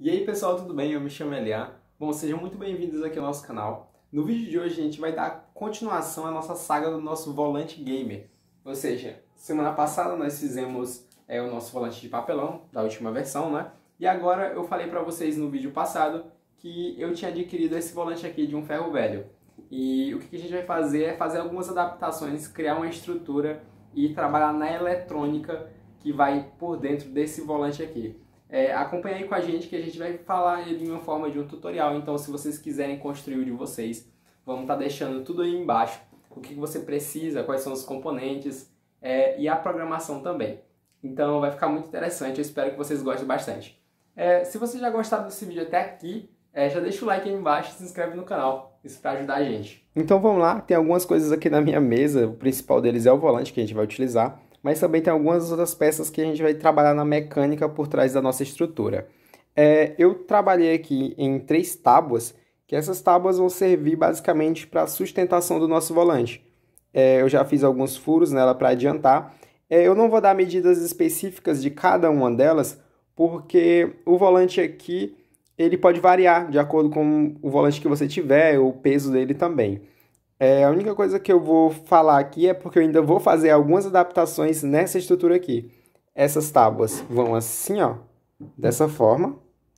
E aí pessoal, tudo bem? Eu me chamo Eliá. Bom, sejam muito bem-vindos aqui ao nosso canal. No vídeo de hoje a gente vai dar continuação à nossa saga do nosso volante gamer. Ou seja, semana passada nós fizemos o nosso volante de papelão, da última versão, né? E agora eu falei para vocês no vídeo passado que eu tinha adquirido esse volante aqui de um ferro velho. E o que a gente vai fazer é fazer algumas adaptações, criar uma estrutura e trabalhar na eletrônica que vai por dentro desse volante aqui. Acompanha aí com a gente que a gente vai falar ele em uma forma de um tutorial, então se vocês quiserem construir o de vocês, vamos estar deixando tudo aí embaixo, o que você precisa, quais são os componentes e a programação também. Então vai ficar muito interessante, eu espero que vocês gostem bastante. Se você já gostaram desse vídeo até aqui, já deixa o like aí embaixo e se inscreve no canal, isso para ajudar a gente. Então vamos lá, tem algumas coisas aqui na minha mesa, o principal deles é o volante que a gente vai utilizar. Mas também tem algumas outras peças que a gente vai trabalhar na mecânica por trás da nossa estrutura. Eu trabalhei aqui em 3 tábuas, que essas tábuas vão servir basicamente para a sustentação do nosso volante. Eu já fiz alguns furos nela para adiantar. Eu não vou dar medidas específicas de cada uma delas, porque o volante aqui ele pode variar de acordo com o volante que você tiver, o peso dele também. A única coisa que eu vou falar aqui é porque eu ainda vou fazer algumas adaptações nessa estrutura aqui. Essas tábuas vão assim, ó, dessa forma.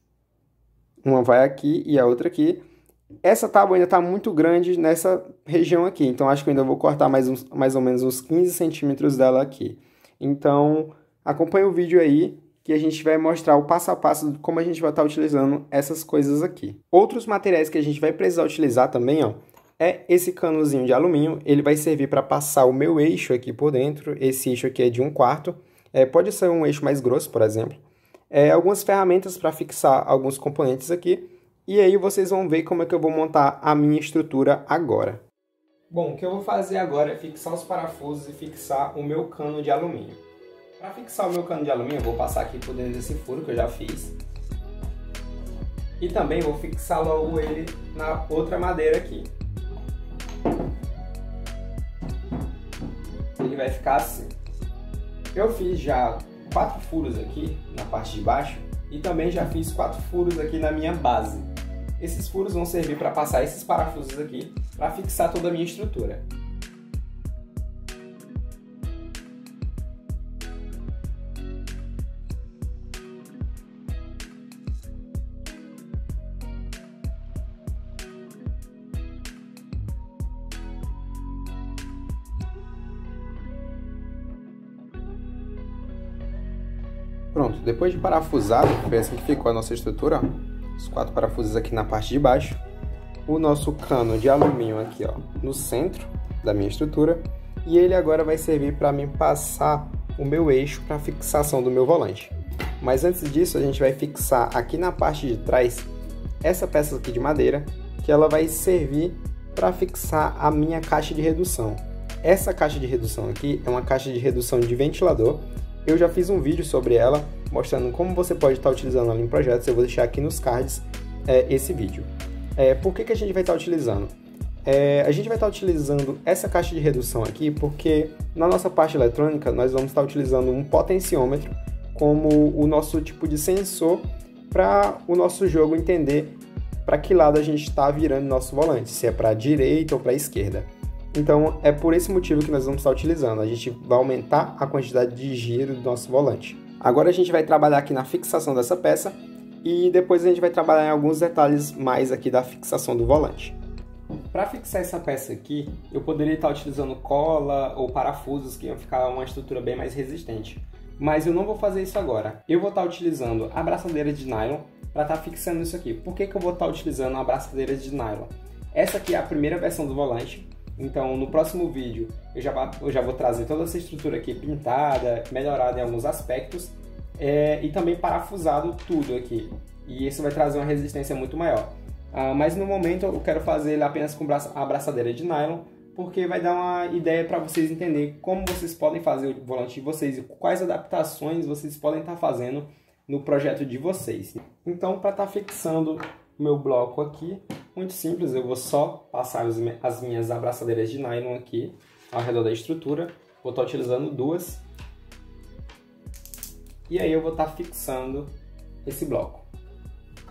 Uma vai aqui e a outra aqui. Essa tábua ainda está muito grande nessa região aqui, então acho que eu ainda vou cortar mais ou menos uns 15 centímetros dela aqui. Então, acompanhe o vídeo aí que a gente vai mostrar o passo a passo de como a gente vai estar utilizando essas coisas aqui. Outros materiais que a gente vai precisar utilizar também, ó, esse canozinho de alumínio. Ele vai servir para passar o meu eixo aqui por dentro. Esse eixo aqui é de 1/4. Pode ser um eixo mais grosso, por exemplo. Algumas ferramentas para fixar alguns componentes aqui. E aí vocês vão ver como é que eu vou montar a minha estrutura agora. Bom, o que eu vou fazer agora é fixar os parafusos e fixar o meu cano de alumínio. Para fixar o meu cano de alumínio, eu vou passar aqui por dentro desse furo que eu já fiz. E também vou fixar logo ele na outra madeira aqui. Ele vai ficar assim. Eu fiz já 4 furos aqui na parte de baixo e também já fiz 4 furos aqui na minha base. Esses furos vão servir para passar esses parafusos aqui para fixar toda a minha estrutura. Pronto, depois de parafusado, foi assim que ficou a nossa estrutura, ó. Os 4 parafusos aqui na parte de baixo, o nosso cano de alumínio aqui, ó, no centro da minha estrutura, e ele agora vai servir para mim passar o meu eixo para fixação do meu volante. Mas antes disso, a gente vai fixar aqui na parte de trás essa peça aqui de madeira, que ela vai servir para fixar a minha caixa de redução. Essa caixa de redução aqui é uma caixa de redução de ventilador. Eu já fiz um vídeo sobre ela, mostrando como você pode estar utilizando ela em projetos. Eu vou deixar aqui nos cards esse vídeo. Por que a gente vai estar utilizando? A gente vai estar utilizando essa caixa de redução aqui porque na nossa parte eletrônica nós vamos estar utilizando um potenciômetro como o nosso tipo de sensor para o nosso jogo entender para que lado a gente está virando nosso volante, se é para a direita ou para a esquerda. Então, é por esse motivo que nós vamos estar utilizando. A gente vai aumentar a quantidade de giro do nosso volante. Agora a gente vai trabalhar aqui na fixação dessa peça e depois a gente vai trabalhar em alguns detalhes mais aqui da fixação do volante. Para fixar essa peça aqui, eu poderia estar utilizando cola ou parafusos que iam ficar uma estrutura bem mais resistente. Mas eu não vou fazer isso agora. Eu vou estar utilizando a abraçadeira de nylon para estar fixando isso aqui. Por que eu vou estar utilizando a abraçadeira de nylon? Essa aqui é a primeira versão do volante. Então, no próximo vídeo, eu já vou trazer toda essa estrutura aqui pintada, melhorada em alguns aspectos e também parafusado tudo aqui. E isso vai trazer uma resistência muito maior. Mas no momento eu quero fazer ele apenas com a abraçadeira de nylon, porque vai dar uma ideia para vocês entenderem como vocês podem fazer o volante de vocês e quais adaptações vocês podem estar fazendo no projeto de vocês. Então, para estar fixando o meu bloco aqui, muito simples, eu vou só passar as minhas abraçadeiras de nylon aqui ao redor da estrutura. Vou estar utilizando 2. E aí eu vou estar fixando esse bloco.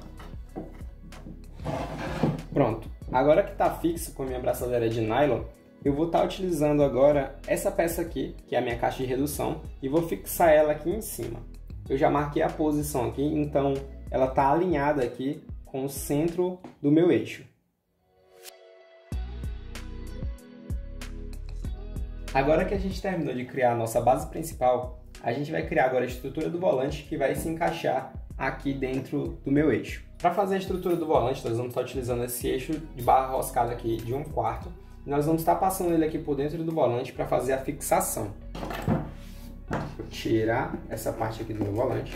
Pronto, agora que está fixo com a minha braçadeira de nylon, eu vou estar utilizando agora essa peça aqui, que é a minha caixa de redução, e vou fixar ela aqui em cima. Eu já marquei a posição aqui, então ela está alinhada aqui com o centro do meu eixo. Agora que a gente terminou de criar a nossa base principal, a gente vai criar agora a estrutura do volante que vai se encaixar aqui dentro do meu eixo. Para fazer a estrutura do volante, nós vamos estar utilizando esse eixo de barra roscada aqui de 1/4. E nós vamos estar passando ele aqui por dentro do volante para fazer a fixação. Vou tirar essa parte aqui do meu volante.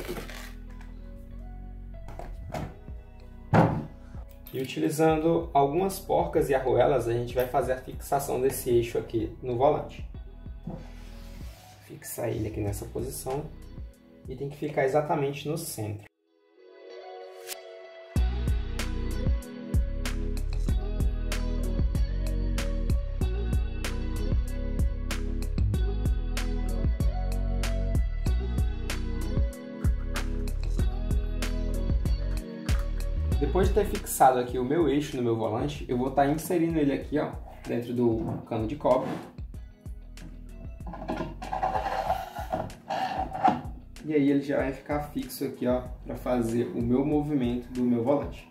E utilizando algumas porcas e arruelas, a gente vai fazer a fixação desse eixo aqui no volante. Fixar ele aqui nessa posição e tem que ficar exatamente no centro. Depois de ter fixado aqui o meu eixo no meu volante, eu vou estar inserindo ele aqui, ó, dentro do cano de cobre. E aí ele já vai ficar fixo aqui, ó, para fazer o meu movimento do meu volante.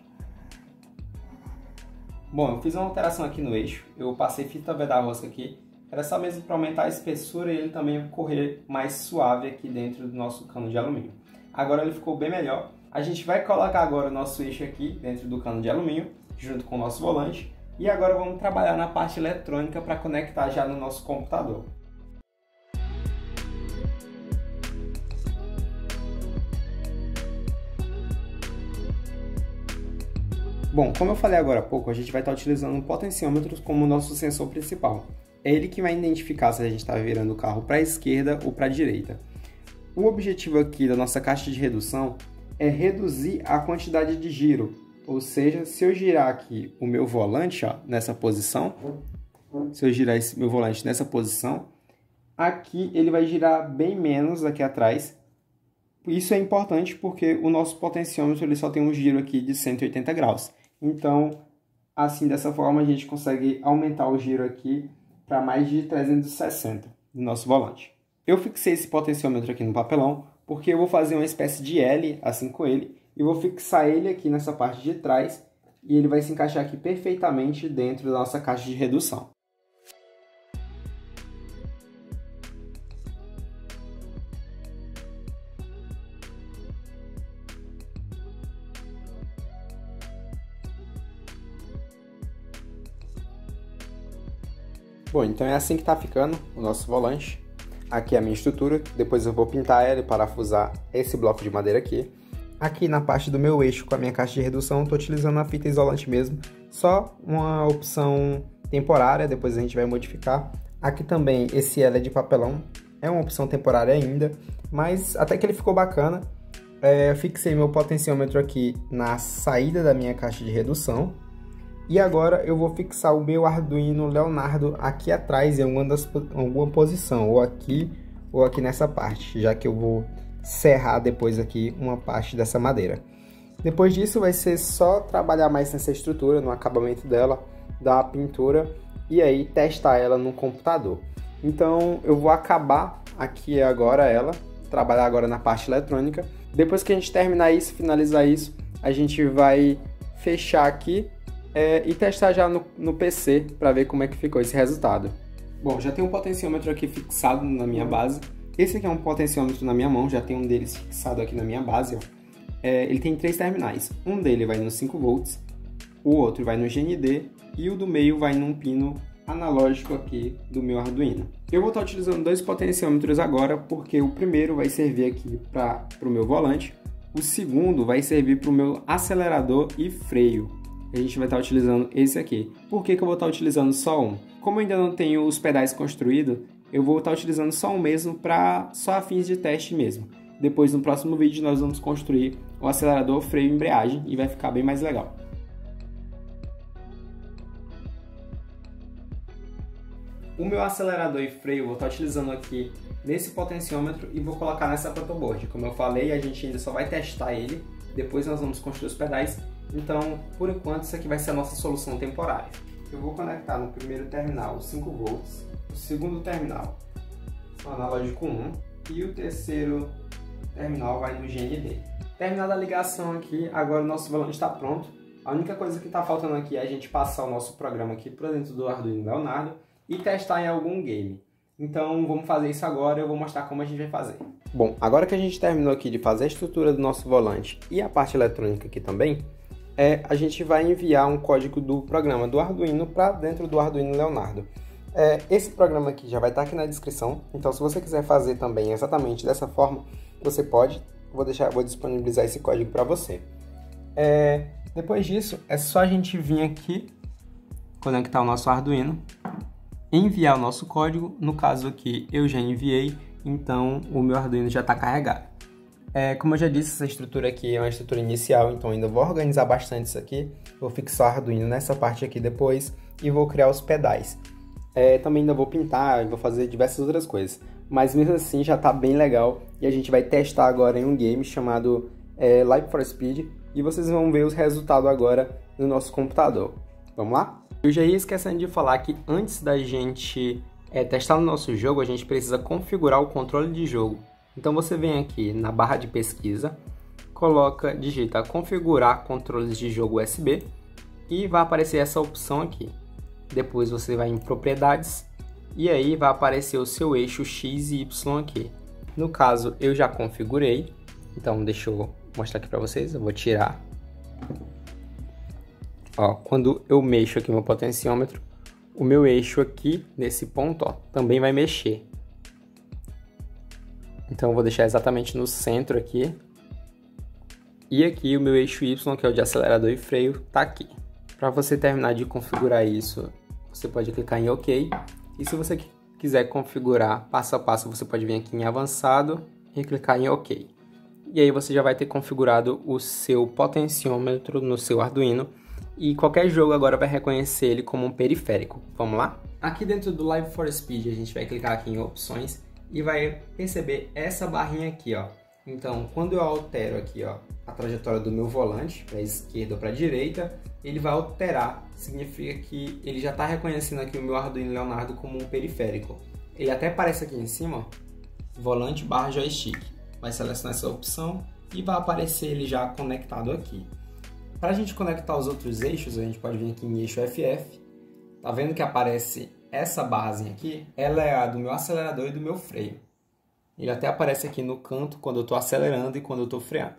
Bom, eu fiz uma alteração aqui no eixo, eu passei fita veda-rosca aqui, era só mesmo para aumentar a espessura e ele também correr mais suave aqui dentro do nosso cano de alumínio. Agora ele ficou bem melhor. A gente vai colocar agora o nosso eixo aqui dentro do cano de alumínio, junto com o nosso volante. E agora vamos trabalhar na parte eletrônica para conectar já no nosso computador. Bom, como eu falei agora há pouco, a gente vai estar utilizando um potenciômetro como nosso sensor principal. É ele que vai identificar se a gente está virando o carro para a esquerda ou para a direita. O objetivo aqui da nossa caixa de redução é reduzir a quantidade de giro, ou seja, se eu girar aqui o meu volante, ó, nessa posição, se eu girar esse meu volante nessa posição, aqui ele vai girar bem menos aqui atrás. Isso é importante porque o nosso potenciômetro ele só tem um giro aqui de 180 graus. Então, assim, dessa forma a gente consegue aumentar o giro aqui para mais de 360 no nosso volante. Eu fixei esse potenciômetro aqui no papelão, porque eu vou fazer uma espécie de L, assim com ele, e vou fixar ele aqui nessa parte de trás, e ele vai se encaixar aqui perfeitamente dentro da nossa caixa de redução. Bom, então é assim que está ficando o nosso volante. Aqui é a minha estrutura, depois eu vou pintar ela e parafusar esse bloco de madeira aqui. Aqui na parte do meu eixo com a minha caixa de redução, estou utilizando a fita isolante mesmo, só uma opção temporária, depois a gente vai modificar. Aqui também esse L é de papelão, é uma opção temporária ainda, mas até que ele ficou bacana. Eu fixei meu potenciômetro aqui na saída da minha caixa de redução. E agora eu vou fixar o meu Arduino Leonardo aqui atrás em alguma posição, ou aqui nessa parte, já que eu vou serrar depois aqui uma parte dessa madeira. Depois disso vai ser só trabalhar mais nessa estrutura, no acabamento dela, dar a pintura e aí testar ela no computador. Então eu vou acabar aqui agora ela, trabalhar agora na parte eletrônica. Depois que a gente terminar isso, finalizar isso, a gente vai fechar aqui e testar já no PC para ver como é que ficou esse resultado. Bom, já tem um potenciômetro aqui fixado na minha base. Esse aqui é um potenciômetro na minha mão, já tem um deles fixado aqui na minha base. Ó. Ele tem 3 terminais. Um dele vai no 5 volts, o outro vai no GND e o do meio vai num pino analógico aqui do meu Arduino. Eu vou estar utilizando 2 potenciômetros agora, porque o primeiro vai servir aqui para o meu volante, o segundo vai servir para o meu acelerador e freio. A gente vai estar utilizando esse aqui. Por que eu vou estar utilizando só um? Como eu ainda não tenho os pedais construídos, eu vou estar utilizando só um mesmo para só a fins de teste mesmo. Depois no próximo vídeo nós vamos construir o acelerador, freio e embreagem e vai ficar bem mais legal. O meu acelerador e freio eu vou estar utilizando aqui nesse potenciômetro e vou colocar nessa protoboard. Como eu falei, a gente ainda só vai testar ele, depois nós vamos construir os pedais Então, por enquanto, isso aqui vai ser a nossa solução temporária. Eu vou conectar no primeiro terminal os 5 volts, o segundo terminal o analógico 1 e o terceiro terminal vai no GND. Terminada a ligação aqui, agora o nosso volante está pronto. A única coisa que está faltando aqui é a gente passar o nosso programa aqui para dentro do Arduino Leonardo e testar em algum game. Então vamos fazer isso agora, eu vou mostrar como a gente vai fazer. Bom, agora que a gente terminou aqui de fazer a estrutura do nosso volante e a parte eletrônica aqui também, a gente vai enviar um código do programa do Arduino para dentro do Arduino Leonardo. Esse programa aqui já vai estar aqui na descrição, então se você quiser fazer também exatamente dessa forma, você pode, vou disponibilizar esse código para você. Depois disso, é só a gente vir aqui, conectar o nosso Arduino, enviar o nosso código, no caso aqui eu já enviei, então o meu Arduino já está carregado. Como eu já disse, essa estrutura aqui é uma estrutura inicial, então ainda vou organizar bastante isso aqui, vou fixar o Arduino nessa parte aqui depois e vou criar os pedais. Também ainda vou pintar, vou fazer diversas outras coisas, mas mesmo assim já está bem legal e a gente vai testar agora em um game chamado Live for Speed e vocês vão ver os resultados agora no nosso computador. Vamos lá? Eu já ia esquecendo de falar que antes da gente testar no nosso jogo, a gente precisa configurar o controle de jogo. Então você vem aqui na barra de pesquisa, digita configurar controles de jogo USB e vai aparecer essa opção aqui. Depois você vai em propriedades e aí vai aparecer o seu eixo X e Y aqui. No caso eu já configurei, então deixa eu mostrar aqui para vocês, eu vou tirar. Ó, quando eu mexo aqui meu potenciômetro, o meu eixo aqui nesse ponto também vai mexer. Então eu vou deixar exatamente no centro aqui. E aqui o meu eixo Y, que é o de acelerador e freio, tá aqui. Para você terminar de configurar isso, você pode clicar em OK. E se você quiser configurar passo a passo, você pode vir aqui em avançado e clicar em OK. E aí você já vai ter configurado o seu potenciômetro no seu Arduino. E qualquer jogo agora vai reconhecer ele como um periférico. Vamos lá? Aqui dentro do Live for Speed a gente vai clicar aqui em opções e vai perceber essa barrinha aqui, ó. Então, quando eu altero aqui, ó, a trajetória do meu volante para a esquerda ou para a direita, ele vai alterar. Significa que ele já está reconhecendo aqui o meu Arduino Leonardo como um periférico. Ele até aparece aqui em cima, ó, volante barra joystick. Vai selecionar essa opção e vai aparecer ele já conectado aqui. Para a gente conectar os outros eixos, a gente pode vir aqui em eixo FF. Tá vendo que aparece essa barrazinha aqui? Ela é a do meu acelerador e do meu freio. Ele até aparece aqui no canto quando eu estou acelerando e quando eu estou freando.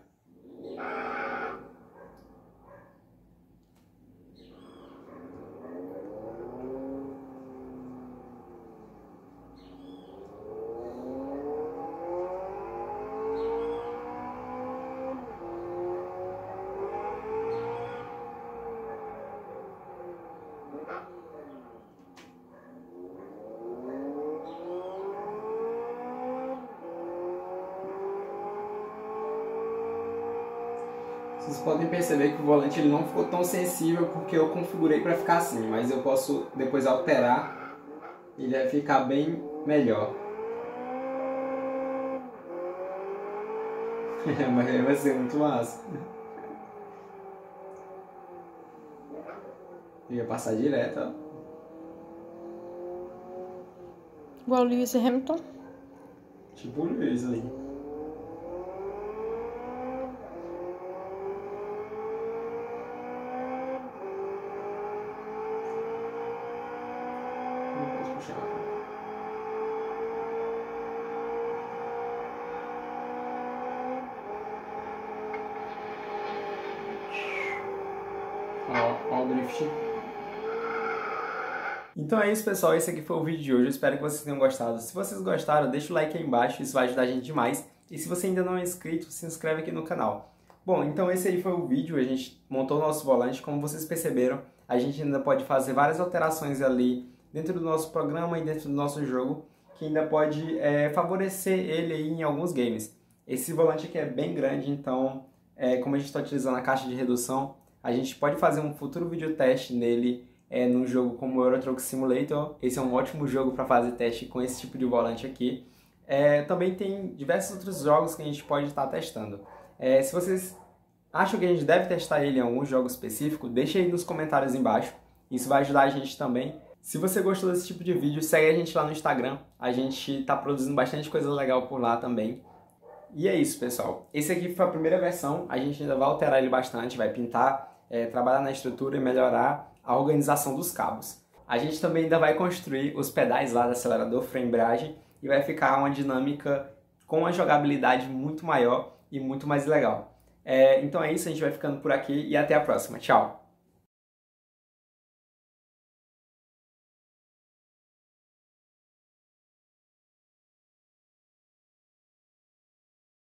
Vocês podem perceber que o volante ele não ficou tão sensível porque eu configurei para ficar assim, mas eu posso depois alterar e ele vai ficar bem melhor. Mas vai ser muito massa. Ia passar direto, ó. Igual o Lewis Hamilton. Tipo o Lewis ali. Ó o drift. Então é isso, pessoal. Esse aqui foi o vídeo de hoje. Eu espero que vocês tenham gostado. Se vocês gostaram, deixa o like aí embaixo. Isso vai ajudar a gente demais. E se você ainda não é inscrito, se inscreve aqui no canal. Bom, então esse aí foi o vídeo. A gente montou o nosso volante. Como vocês perceberam, a gente ainda pode fazer várias alterações ali dentro do nosso programa e dentro do nosso jogo, que ainda pode favorecer ele aí em alguns games. Esse volante aqui é bem grande, então como a gente está utilizando a caixa de redução, a gente pode fazer um futuro vídeo teste nele num jogo como o Euro Truck Simulator. Esse é um ótimo jogo para fazer teste com esse tipo de volante aqui. Também tem diversos outros jogos que a gente pode estar testando. Se vocês acham que a gente deve testar ele em algum jogo específico? Deixa aí nos comentários embaixo. Isso vai ajudar a gente também. Se você gostou desse tipo de vídeo, segue a gente lá no Instagram. A gente tá produzindo bastante coisa legal por lá também. E é isso, pessoal. Esse aqui foi a primeira versão. A gente ainda vai alterar ele bastante, vai pintar, trabalhar na estrutura e melhorar a organização dos cabos. A gente também ainda vai construir os pedais lá do acelerador, freio e embreagem, e vai ficar uma dinâmica com uma jogabilidade muito maior e muito mais legal. Então é isso, a gente vai ficando por aqui e até a próxima. Tchau!